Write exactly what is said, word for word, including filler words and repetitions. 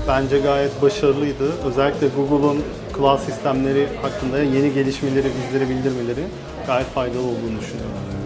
bence gayet başarılıydı. Özellikle Google'un cloud sistemleri hakkında yeni gelişmeleri bizlere bildirmeleri gayet faydalı olduğunu düşünüyorum.